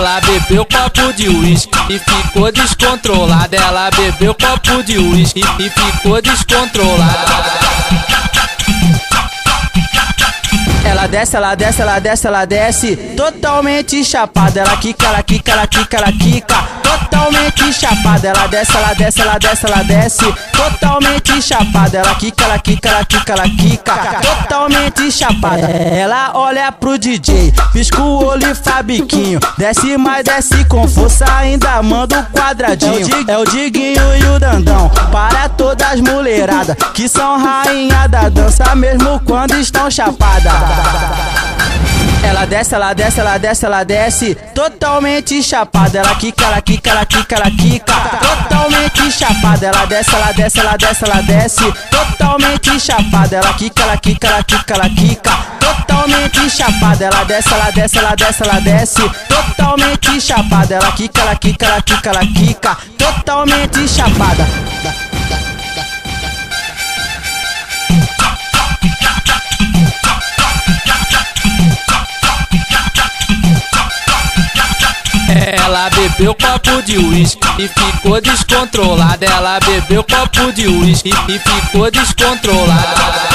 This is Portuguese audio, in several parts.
Ela bebeu copo de uísque e ficou descontrolada. Ela bebeu copo de uísque e ficou descontrolada. Ela desce, ela desce, ela desce, ela desce, totalmente chapada. Ela quica, ela quica, ela quica, ela quica, totalmente chapada. Ela desce, ela desce, ela desce, ela desce, totalmente chapada. Ela quica, ela quica, ela quica, ela quica, totalmente chapada. Ela olha pro DJ, pisca o olho e fabiquinho, desce, mas desce com força, ainda manda um quadradinho. É o Diguinho e o Dandão para todas as mulheradas que são rainha da dança mesmo quando estão chapadas. Ela desce, ela desce, ela desce, ela desce, totalmente chapada. Ela quica, ela quica, ela quica, ela quica, totalmente chapada. Ela desce, ela desce, ela desce, ela desce, totalmente chapada. Ela quica, ela quica, ela quica, ela quica, totalmente chapada. Ela desce, ela desce, ela desce, ela desce, totalmente chapada. Ela quica, ela quica, ela quica, ela quica, totalmente chapada. Ela bebeu copo de uísque e ficou descontrolada. Ela bebeu copo de uísque e ficou descontrolada.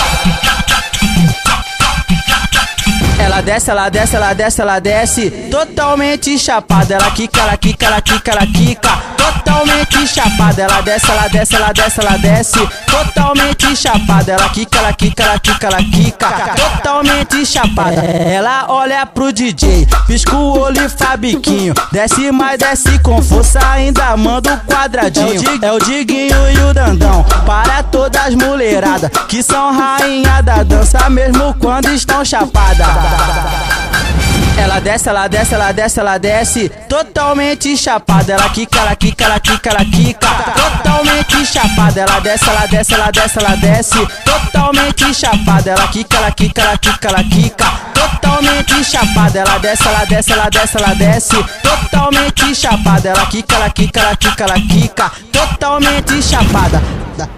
Ela desce, ela desce, ela desce, ela desce, totalmente chapada. Ela quica, ela quica, ela quica, ela quica, totalmente chapada. Ela desce, ela desce, ela desce, ela desce, totalmente chapada. Ela quica, ela quica, ela quica, ela quica, totalmente chapada. Ela olha pro DJ, pisca o olho e fabiquinho, desce, mas desce com força, ainda manda um quadradinho. É o Diguinho e o Dandão para todas as mulheradas que são rainha da dança mesmo quando estão chapadas. Ela desce, ela desce, ela desce, ela desce, totalmente chapada. Ela quica, ela quica, ela quica, ela quica, totalmente chapada. Ela desce, ela desce, ela desce, ela desce, totalmente chapada. Ela quica, ela quica, ela quica, ela quica, totalmente chapada. Ela desce, ela desce, ela desce, ela desce, totalmente chapada. Ela quica, ela quica, ela quica, ela quica, totalmente chapada.